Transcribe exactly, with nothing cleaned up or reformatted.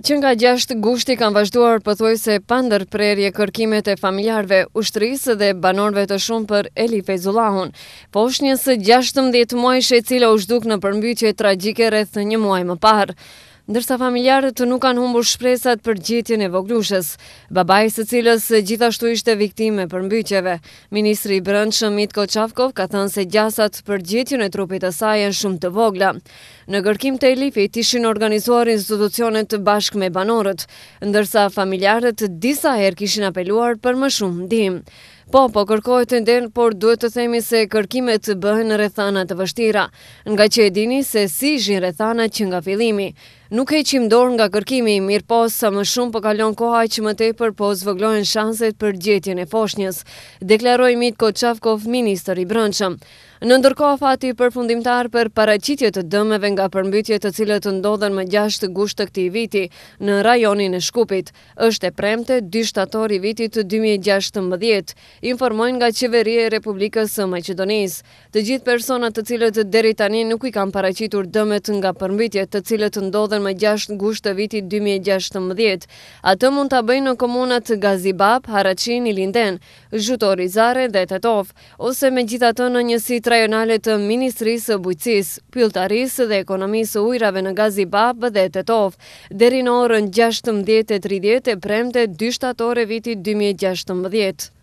Që nga gjashtë gushti kanë vazhduar pothuajse pa ndërprerje kërkimet e familjarëve, ushtrisë dhe banorëve të shumë për Eli Feyzullahun, poshtnjës së gjashtëmbëdhjetë muajsh e cila u zhduk në përmbytje tragjike rreth një muaji më parë. Ndërsa familjarët nuk kanë humbur shpresat për gjetjen e voglushës, babai së cilës gjithashtu ishte viktime përmbytjeve. Ministri i Brendshëm Mitko Çavkov ka thënë se gjasat për gjetjen e trupit të saj janë shumë të vogla. Në kërkim të Elifit ishin organizuar institucionet bashkë me banorët, ndërsa familjarët disa herë kishin apeluar për më shumë ndihmë. Po, po kërkohet nden, por duhet të themi se kërkimet bëhen në rrethana të vështira, nga që e dini se si ishin rrethanat që nga fillimi. Nuk heqim dorë nga kërkimi, mirë po sa më shumë po kalon koha që më tepër po zvoglohen shanset për gjetjen e foshnjës, deklaroi Mitko Çavkov, ministri i Brendshëm. Në ndërkohë, fati përfundimtar për paraqitje të dëmeve nga përmbytjet të cilët ndodhen më gjashtë gusht të këtij viti në rajonin e Shkupit është e premte dy shtator i vitit dy mijë e gjashtëmbëdhjetë, informojnë nga Qeveria e Republikës së Maqedonisë. Të gjithë personat të cilët deri tani nuk i kanë paraqitur dëmet nga përmbytjet të cilët ndodhen më gjashtë gusht të vitit dy mijë e gjashtëmbëdhjetë, atë mund ta bëjnë në komunat Gazibab, Haraçin, Ilinden, Zhutori Zare dhe Tetov, ose megjithatë në njësitë rajonale të Ministrisë së Bujqësisë, Pylltarisë dhe Ekonomisë së Ujrave në Gazibab dhe Tetov, deri në orën gjashtëmbëdhjetë e tridhjetë e premte dy shtator e vitit dy mijë e gjashtëmbëdhjetë.